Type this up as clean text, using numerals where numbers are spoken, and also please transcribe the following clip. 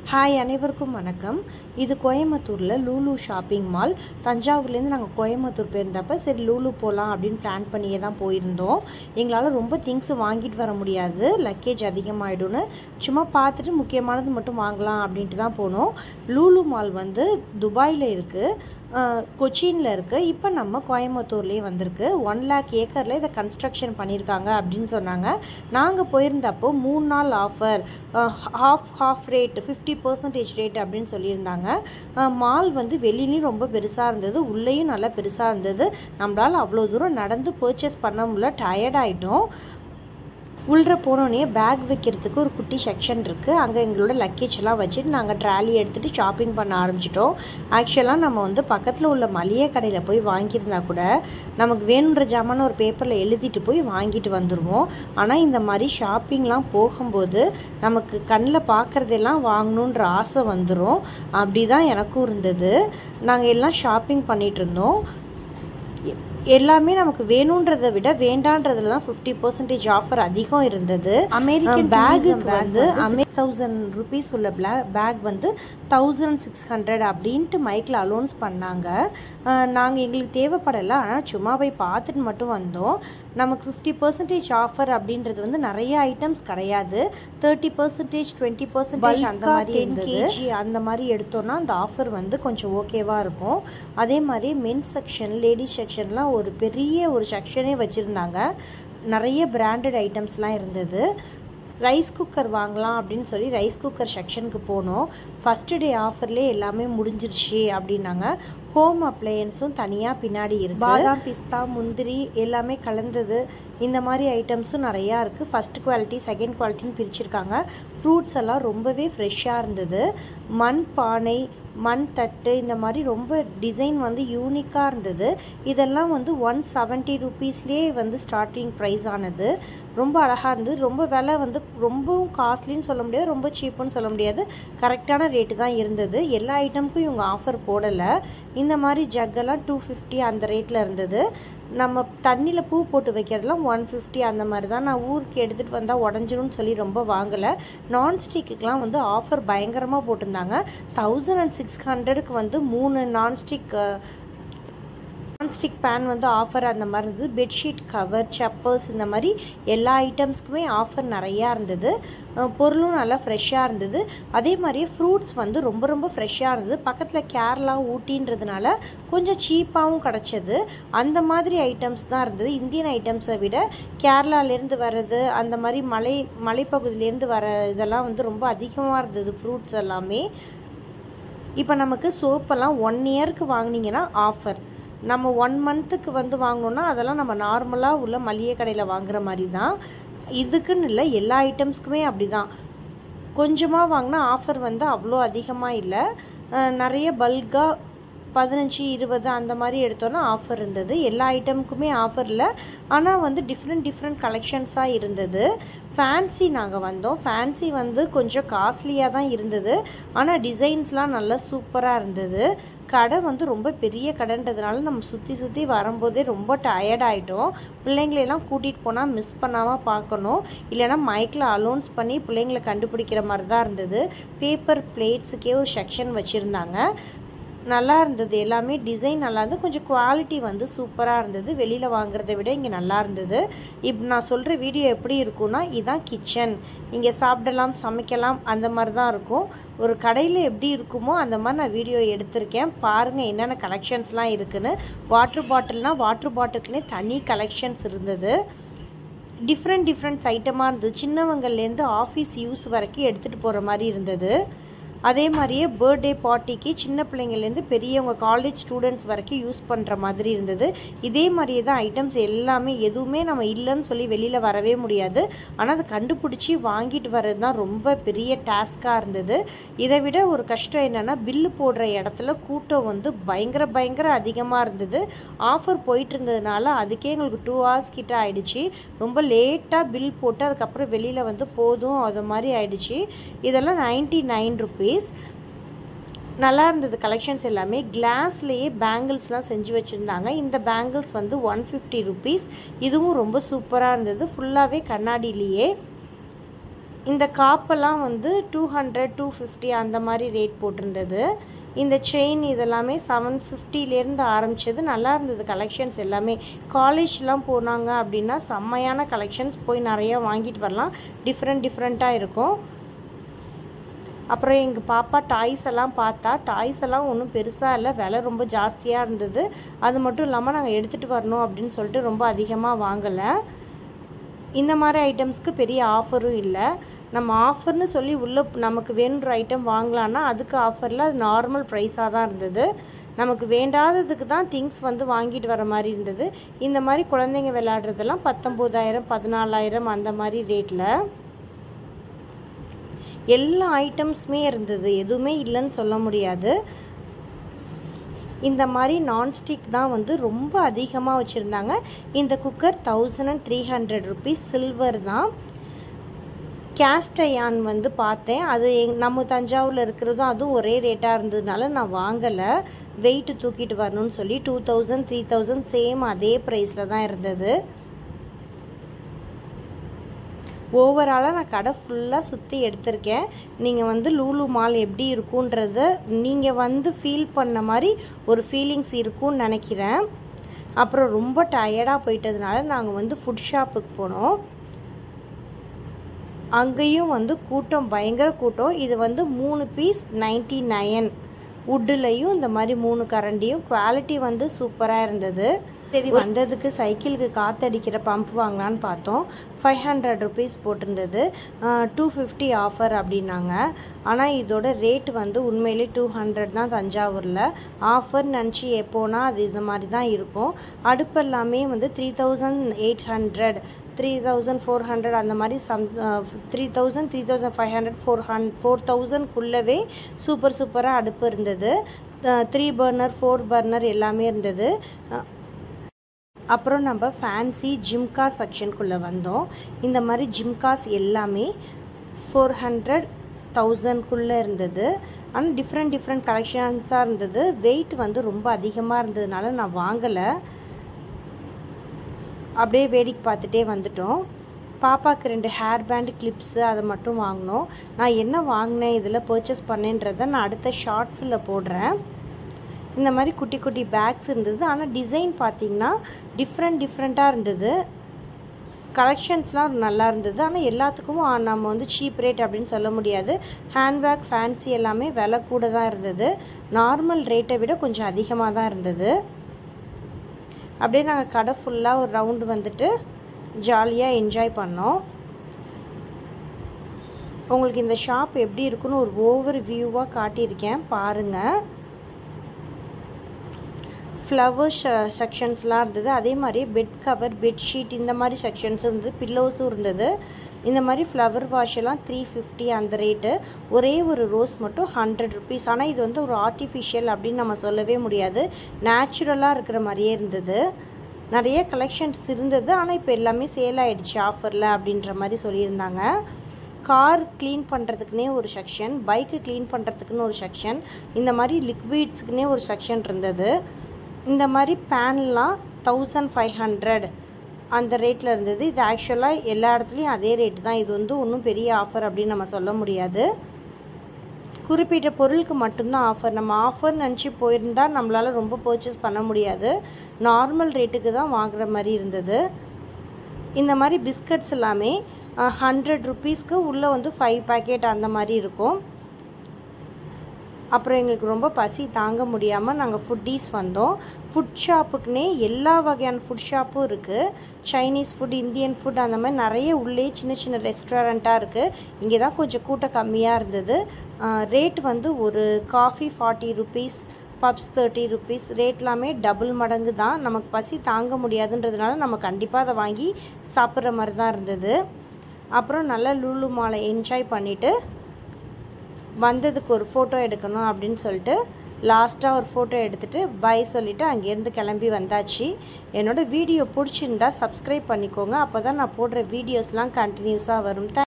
Hi அனைவருக்கும் வணக்கம். இது கோயம்புத்தூரில் லூலு ஷாப்பிங் மால். தஞ்சாவூர்லேருந்து நாங்கள் கோயம்புத்தூர் போயிருந்தப்போ சரி லூலு போகலாம் அப்படின்னு பிளான் பண்ணியே தான் போயிருந்தோம். எங்களால் ரொம்ப திங்ஸு வாங்கிட்டு வர முடியாது, லக்கேஜ் அதிகமாகிடும்னு சும்மா பார்த்துட்டு முக்கியமானது மட்டும் வாங்கலாம் அப்படின்ட்டு தான் போனோம். லூலு மால் வந்து துபாயில் இருக்குது, கொச்சினில் இருக்குது. இப்போ நம்ம கோயம்புத்தூர்லேயே வந்திருக்கு. 1 lakh ஏக்கரில் இதை கன்ஸ்ட்ரக்ஷன் பண்ணியிருக்காங்க அப்படின்னு சொன்னாங்க. நாங்கள் போயிருந்தப்போ 3 நாள் ஆஃபர், ஹாஃப் ரேட் 50% ரேட் அப்படின்னு சொல்லியிருந்தாங்க. மால் வந்து வெளியிலையும் ரொம்ப பெருசாக இருந்தது, உள்ளேயும் நல்லா பெருசாக இருந்தது. நம்மளால் அவ்வளோ தூரம் நடந்து பர்ச்சேஸ் பண்ண முடியல, டயர்ட் ஆகிட்டோம். உள்ளே போனோடனே பேக் வைக்கிறதுக்கு ஒரு குட்டி செக்ஷன் இருக்குது. அங்கே எங்களோட லக்கேஜ் எல்லாம் வச்சுட்டு நாங்கள் ட்ராலி எடுத்துகிட்டு ஷாப்பிங் பண்ண ஆரம்பிச்சிட்டோம். ஆக்சுவலாக நம்ம வந்து பக்கத்தில் உள்ள மளிகை கடையில் போய் வாங்கியிருந்தா கூட நமக்கு வேணுன்ற ஜாமான ஒரு பேப்பரில் எழுதிட்டு போய் வாங்கிட்டு வந்துடுவோம். ஆனால் இந்த மாதிரி ஷாப்பிங்லாம் போகும்போது நமக்கு கண்ணில் பார்க்குறதெல்லாம் வாங்கணுன்ற ஆசை வந்துடும். அப்படி தான் எனக்கும் இருந்தது. நாங்கள் எல்லாம் ஷாப்பிங் பண்ணிகிட்டு இருந்தோம். எல்லாமே நமக்கு வேணுன்றதை விட வேண்டான்றதுல தான் 50% ஆஃபர் அதிகம் இருந்தது. அமெரிக்கன் பேகுக்கு வந்து 1000 rupees உள்ள பேக் வந்து 1600 அப்படின்ட்டு மைக்கில் அலோன்ஸ் பண்ணாங்க. நாங்கள் எங்களுக்கு தேவைப்படலை, ஆனால் சும்மா போய் பார்த்துட்டு மட்டும் வந்தோம். நமக்கு 50% ஆஃபர் அப்படின்றது வந்து நிறைய ஐட்டம்ஸ் கிடையாது, 30%, 20% அந்த மாதிரி 10 kg அந்த மாதிரி எடுத்தோன்னா அந்த ஆஃபர் வந்து கொஞ்சம் ஓகேவாக இருக்கும். அதே மாதிரி மென்ஸ் செக்ஷன், லேடிஸ் செக்ஷன்லாம் ஒரு பெரிய ஒரு செக்ஷனே வச்சுருந்தாங்க. நிறைய பிராண்டட் ஐட்டம்ஸ்லாம் இருந்தது. ரைஸ் குக்கர் வாங்கலாம் அப்படின்னு சொல்லி ரைஸ் குக்கர் செக்ஷனுக்கு போனோம். ஃபஸ்ட்டு டே ஆஃபர்லேயே எல்லாமே முடிஞ்சிருச்சு அப்படின்னாங்க. ஹோம் அப்ளையன்ஸும் தனியாக பின்னாடி இருக்குது. பாதாம், பிஸ்தா, முந்திரி எல்லாமே கலந்தது இந்த மாதிரி ஐட்டம்ஸும் நிறையா இருக்குது. ஃபஸ்ட் குவாலிட்டி, செகண்ட் குவாலிட்டின்னு பிரிச்சுருக்காங்க. ஃப்ரூட்ஸ் எல்லாம் ரொம்பவே ஃப்ரெஷ்ஷாக இருந்தது. மண் பானை, மண் தட்டு, இந்த மாதிரி ரொம்ப டிசைன் வந்து யூனிக்காக இருந்தது. இதெல்லாம் வந்து 170 rupeesலேயே வந்து ஸ்டார்டிங் ப்ரைஸ் ஆனது. ரொம்ப அழகாக இருந்தது. ரொம்ப விலை வந்து ரொம்பவும் காஸ்ட்லின்னு சொல்ல முடியாது, ரொம்ப சீப்புன்னு சொல்ல முடியாது, கரெக்டான ரேட்டு தான் இருந்தது. எல்லா ஐட்டமுக்கும் இவங்க ஆஃபர் போடலை. இந்த மாதிரி ஜக்கெல்லாம் 250 அந்த ரேட்டில் இருந்தது. நம்ம தண்ணியில் பூ போட்டு வைக்கிறதுலாம் 150 அந்த மாதிரி தான். நான் ஊருக்கு எடுத்துகிட்டு வந்தால் உடஞ்சிரும்னு சொல்லி ரொம்ப வாங்கலை. நான்ஸ்டிக்குலாம் வந்து ஆஃபர் பயங்கரமாக போட்டிருந்தாங்க. 1600க்கு வந்து 3 நான்ஸ்டிக் பேன் வந்து ஆஃபர் அந்த மாதிரி இருந்தது. பெட்ஷீட் கவர், செப்பல்ஸ், இந்த மாதிரி எல்லா ஐட்டம்ஸ்க்குமே ஆஃபர் நிறையா இருந்தது. பொருளும் நல்லா ஃப்ரெஷ்ஷாக இருந்தது. அதே மாதிரியே ஃப்ரூட்ஸ் வந்து ரொம்ப ரொம்ப ஃப்ரெஷ்ஷாக இருந்தது. பக்கத்தில் கேரளா, ஊட்டின்றதுனால கொஞ்சம் சீப்பாகவும் கிடச்சது. அந்த மாதிரி ஐட்டம்ஸ் தான் இருந்தது. இந்தியன் ஐட்டம்ஸை விட கேரளாலேருந்து வர்றது, அந்த மாதிரி மலைப்பகுதியிலேருந்து வர இதெல்லாம் வந்து ரொம்ப அதிகமாக இருந்தது ஃப்ரூட்ஸ் எல்லாமே. இப்போ நமக்கு சோப்பெல்லாம் 1 yearக்கு வாங்கினீங்கன்னா ஆஃபர். நம்ம 1 monthக்கு வந்து வாங்கினோன்னா அதெல்லாம் நம்ம நார்மலாக உள்ள மளிகை கடையில் வாங்குற மாதிரி தான். இதுக்குன்னு இல்லை, எல்லா ஐட்டம்ஸ்க்குமே அப்படி தான். கொஞ்சமாக வாங்கினா ஆஃபர் வந்து அவ்வளோ அதிகமாக இல்லை. நிறைய பல்காக 15, 20 அந்த மாதிரி எடுத்தோன்னா ஆஃபர் இருந்தது. எல்லா ஐட்டமுக்குமே ஆஃபர் இல்லை, ஆனால் வந்து டிஃப்ரெண்ட் கலெக்ஷன்ஸாக இருந்தது. ஃபேன்சி நாங்கள் வந்தோம். ஃபேன்சி வந்து கொஞ்சம் காஸ்ட்லியாக தான் இருந்தது, ஆனால் டிசைன்ஸ்லாம் நல்லா சூப்பராக இருந்தது. கடை வந்து ரொம்ப பெரிய கடைன்றதுனால நம்ம சுற்றி வரும்போதே ரொம்ப டயர்ட் ஆகிட்டோம். பிள்ளைங்களெல்லாம் கூட்டிகிட்டு போனால் மிஸ் பண்ணாமல் பார்க்கணும், இல்லைனா மைக்கில் அலோன்ஸ் பண்ணி பிள்ளைங்களை கண்டுபிடிக்கிற மாதிரி தான் இருந்தது. பேப்பர் பிளேட்ஸுக்கே ஒரு செக்ஷன் வச்சுருந்தாங்க. நல்லா இருந்தது. எல்லாமே டிசைன் நல்லா இருந்தது. கொஞ்சம் குவாலிட்டி வந்து சூப்பராக இருந்தது. வெளியில் வாங்குறத விட இங்கே நல்லா இருந்தது. இப்போ நான் சொல்கிற வீடியோ எப்படி இருக்குன்னா, இதுதான் கிச்சன், இங்கே சாப்பிடலாம், சமைக்கலாம், அந்த மாதிரி தான் இருக்கும். ஒரு கடையில் எப்படி இருக்குமோ அந்த மாதிரி நான் வீடியோ எடுத்திருக்கேன். பாருங்கள் என்னென்ன கலெக்ஷன்ஸ்லாம் இருக்குன்னு. வாட்டர் பாட்டில்னால் வாட்டர் பாட்டிலுக்குன்னே தனி கலெக்ஷன்ஸ் இருந்தது. டிஃப்ரெண்ட் ஐட்டமாக இருந்தது. சின்னவங்கள்லேருந்து ஆஃபீஸ் யூஸ் வரைக்கும் எடுத்துகிட்டு போகிற மாதிரி இருந்தது. அதே மாதிரியே பர்த்டே பார்ட்டிக்கு சின்ன பிள்ளைங்கள்லேருந்து பெரியவங்க, காலேஜ் ஸ்டூடெண்ட்ஸ் வரைக்கும் யூஸ் பண்ணுற மாதிரி இருந்தது. இதே மாதிரியே தான் ஐட்டம்ஸ் எல்லாமே. எதுவுமே நம்ம இல்லைன்னு சொல்லி வெளியில் வரவே முடியாது, ஆனால் அதை கண்டுபிடிச்சி வாங்கிட்டு வர்றது தான் ரொம்ப பெரிய டாஸ்காக இருந்தது. இதை விட ஒரு கஷ்டம் என்னென்னா, பில்லு போடுற இடத்துல கூட்டம் வந்து பயங்கர அதிகமாக இருந்தது. ஆஃபர் போயிட்டு இருந்ததுனால அதுக்கே எங்களுக்கு 2 hours கிட்ட ஆயிடுச்சு. ரொம்ப லேட்டாக பில் போட்டு அதுக்கப்புறம் வெளியில் வந்து போதும் அது மாதிரி ஆயிடுச்சு. இதெல்லாம் 99 rupees. நல்லா இருந்தது கலெக்ஷன்ஸ் எல்லாமே. கிளாஸ்லேயே பேங்கிள்ஸ்லாம் செஞ்சு வச்சுருந்தாங்க. இந்த பேங்கிள்ஸ் வந்து 150 rupees. இதுவும் ரொம்ப சூப்பராக இருந்தது. ஃபுல்லாகவே கண்ணாடியிலேயே இந்த காப்பெல்லாம் வந்து 200 250 அந்த மாதிரி ரேட் போட்டிருந்தது. இந்த செயின் இதெல்லாமே 750லேருந்து ஆரம்பிச்சது. நல்லா இருந்தது கலெக்ஷன்ஸ் எல்லாமே. காலேஜ்லாம் போனாங்க அப்படின்னா செம்மையான கலெக்ஷன்ஸ், போய் நிறையா வாங்கிட்டு வரலாம். டிஃப்ரெண்ட்டாக இருக்கும். அப்புறம் எங்கள் பாப்பா டாய்ஸ் எல்லாம் பார்த்தா, டாய்ஸ் எல்லாம் ஒன்றும் பெருசாக இல்லை, விலை ரொம்ப ஜாஸ்தியாக இருந்தது. அது மட்டும் இல்லாமல் நாங்கள் எடுத்துகிட்டு வரணும் அப்படின்னு சொல்லிட்டு ரொம்ப அதிகமாக வாங்கலை. இந்த மாதிரி ஐட்டம்ஸ்க்கு பெரிய ஆஃபரும் இல்லை. நம்ம ஆஃபர்னு சொல்லி உள்ளே நமக்கு வேணுன்ற ஐட்டம் வாங்கலான்னா அதுக்கு ஆஃபரில் அது நார்மல் ப்ரைஸாக தான் இருந்தது. நமக்கு வேண்டாததுக்கு தான் திங்ஸ் வந்து வாங்கிட்டு வர மாதிரி இருந்தது. இந்த மாதிரி குழந்தைங்க விளையாடுறதெல்லாம் 19,000 14,000 அந்த மாதிரி ரேட்டில் எல்லா ஐட்டம்ஸுமே இருந்தது. எதுவுமே இல்லைன்னு சொல்ல முடியாது. இந்த மாதிரி நான்ஸ்டிக் தான் வந்து ரொம்ப அதிகமாக வச்சுருந்தாங்க. இந்த குக்கர் 1300 rupees, சில்வர் தான். கேஸ்ட் அயர்ன் வந்து பார்த்தேன், அது நம்ம தஞ்சாவூரில் இருக்கிறதும் அதுவும் ஒரே ரேட்டாக இருந்ததுனால நான் வாங்கலை. வெயிட்டு தூக்கிட்டு வரணும்னு சொல்லி 2000 3000 சேம் அதே ப்ரைஸில் தான் இருந்தது. ஓவராலாக நான் கடை ஃபுல்லாக சுற்றி எடுத்திருக்கேன். நீங்கள் வந்து லூலு மால் எப்படி இருக்குன்றத நீங்கள் வந்து ஃபீல் பண்ண மாதிரி ஒரு ஃபீலிங்ஸ் இருக்கும்னு நினைக்கிறேன். அப்புறம் ரொம்ப டயர்டாக போயிட்டதுனால நாங்கள் வந்து ஃபுட் ஷாப்புக்கு போனோம். அங்கேயும் வந்து கூட்டம், பயங்கர கூட்டம். இது வந்து 3 பீஸ் 99. வுட்டுலையும் இந்த மாதிரி 3 கரண்டியும். குவாலிட்டி வந்து சூப்பராக இருந்தது. சரி, வந்ததுக்கு சைக்கிளுக்கு காற்றடிக்கிற பம்ப் வாங்கலான்னு பார்த்தோம். 500 rupees போட்டிருந்தது. 250 ஆஃபர் அப்படின்னாங்க. ஆனால் இதோட ரேட் வந்து உண்மையிலே 200 தான் தஞ்சாவூரில். ஆஃபர் நினச்சி எப்போனா அது இந்த மாதிரி தான் இருக்கும். அடுப்பு எல்லாமே வந்து 3800 3400 அந்த மாதிரி 3000 3500 4000க்குள்ளவே சூப்பராக அடுப்பு இருந்தது. 3 பர்னர் 4 பர்னர் எல்லாமே இருந்தது. அப்புறம் நம்ம ஃபேன்சி ஜிம்கா செக்ஷனுக்குள்ளே வந்தோம். இந்த மாதிரி ஜிம்காஸ் எல்லாமே 400 1000க்குள்ளே இருந்தது. ஆனால் டிஃப்ரெண்ட் கலெக்ஷன்ஸாக இருந்தது. வெயிட் வந்து ரொம்ப அதிகமாக இருந்ததுனால நான் வாங்கலை. அப்படியே வேடிக்கை பார்த்துட்டே வந்துட்டோம். பாப்பாவுக்கு 2 ஹேர் பேண்ட் கிளிப்ஸு அதை மட்டும் வாங்கினோம். நான் என்ன வாங்கினேன், இதில் பர்ச்சேஸ் பண்ணேன்றதை நான் அடுத்த ஷார்ட்ஸில் போடுறேன். இந்த மாதிரி குட்டி பேக்ஸ் இருந்தது. ஆனால் டிசைன் பார்த்திங்கன்னா டிஃப்ரெண்ட்டாக இருந்தது. கலெக்ஷன்ஸ்லாம் நல்லா இருந்தது. ஆனால் எல்லாத்துக்கும் நம்ம வந்து சீப் ரேட் அப்படின்னு சொல்ல முடியாது. ஹேண்ட்பேக் ஃபேன்சி எல்லாமே விலை கூட தான் இருந்தது. நார்மல் ரேட்டை விட கொஞ்சம் அதிகமாக தான் இருந்தது. அப்படியே நாங்கள் கடை ஃபுல்லாக ஒரு ரவுண்டு வந்துட்டு ஜாலியாக என்ஜாய் பண்ணோம். உங்களுக்கு இந்த ஷாப் எப்படி இருக்குன்னு ஒரு ஓவர் வியூவாக காட்டியிருக்கேன், பாருங்கள். ஃப்ளவர் செக்ஷன்ஸ்லாம் இருந்தது. அதே மாதிரி பெட் கவர், பெட்ஷீட் இந்த மாதிரி செக்ஷன்ஸும் இருந்தது. பில்லோஸும் இருந்தது. இந்த மாதிரி ஃப்ளவர் வாஷ் எல்லாம் 350 அந்த ரேட்டு. ஒரே ஒரு ரோஸ் மட்டும் 100 rupees. ஆனால் இது வந்து ஒரு ஆர்டிஃபிஷியல் அப்படின்னு நம்ம சொல்லவே முடியாது. நேச்சுரலாக இருக்கிற மாதிரியே இருந்தது. நிறைய கலெக்ஷன்ஸ் இருந்தது. ஆனால் இப்போ எல்லாமே சேல் ஆகிடுச்சு ஆஃபரில் அப்படின்ற மாதிரி சொல்லியிருந்தாங்க. கார் க்ளீன் பண்ணுறதுக்குனே ஒரு செக்ஷன், பைக்கு க்ளீன் பண்ணுறதுக்குன்னு ஒரு செக்ஷன், இந்த மாதிரி லிக்விட்ஸுக்குனே ஒரு செக்ஷன் இருந்தது. இந்த மாதிரி பேன்லாம் 1500 அந்த ரேட்டில் இருந்தது. இது ஆக்சுவலாக எல்லா இடத்துலையும் அதே ரேட்டு தான். இது வந்து ஒன்றும் பெரிய ஆஃபர் அப்படின்னு நம்ம சொல்ல முடியாது. குறிப்பிட்ட பொருளுக்கு மட்டும்தான் ஆஃபர். நம்ம ஆஃபர் நினச்சி போயிருந்தால் நம்மளால் ரொம்ப பர்ச்சேஸ் பண்ண முடியாது. நார்மல் ரேட்டுக்கு தான் வாங்குற மாதிரி இருந்தது. இந்த மாதிரி பிஸ்கட்ஸ் எல்லாமே 100 rupeesக்கு உள்ளே வந்து 5 packet அந்த மாதிரி இருக்கும். அப்புறம் எங்களுக்கு ரொம்ப பசி தாங்க முடியாமல் நாங்கள் ஃபுட்டீஸ் வந்தோம். ஃபுட் ஷாப்புக்குன்னே எல்லா வகையான ஃபுட் ஷாப்பும் இருக்குது. சைனீஸ் ஃபுட், இந்தியன் ஃபுட் அந்த மாதிரி நிறைய உள்ளே சின்ன ரெஸ்டாரண்ட்டாக இருக்குது. இங்கே தான் கொஞ்சம் கூட்டம் கம்மியாக இருந்தது. ரேட் வந்து ஒரு காஃபி 40 rupees, பப்ஸ் 30 rupees. ரேட்லாமே டபுள் மடங்கு தான். நமக்கு பசி தாங்க முடியாதுன்றதுனால நம்ம கண்டிப்பாக அதை வாங்கி சாப்பிட்ற மாதிரி தான் இருந்தது. அப்புறம் நல்லா லூலு மாலை என்ஜாய் பண்ணிவிட்டு வந்ததுக்கு ஒரு ஃபோட்டோ எடுக்கணும் அப்படின்னு சொல்லிட்டு லாஸ்ட்டாக ஒரு ஃபோட்டோ எடுத்துகிட்டு பை சொல்லிவிட்டு அங்கேருந்து கிளம்பி வந்தாச்சு. என்னோடய வீடியோ பிடிச்சிருந்தா சப்ஸ்கிரைப் பண்ணிக்கோங்க. அப்போ தான் நான் போடுற வீடியோஸ்லாம் கண்டினியூஸாக வரும்.